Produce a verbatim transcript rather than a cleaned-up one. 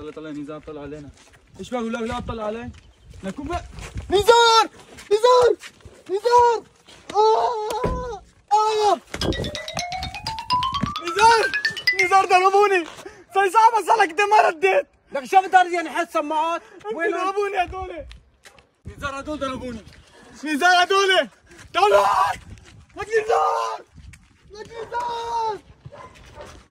طلع طلع نزار طلع علينا. ايش بقى ولا لا طلع علي؟ نكون بقى نزار نزار نزار آه آه نزار نزار ضربوني صار صعب صار كده ما رديت. لك شو بدي يعني حد سماعات؟ وين ضربوني هذول؟ نزار هذول ضربوني. نزار هذول تعالوا لك نزار لك نزار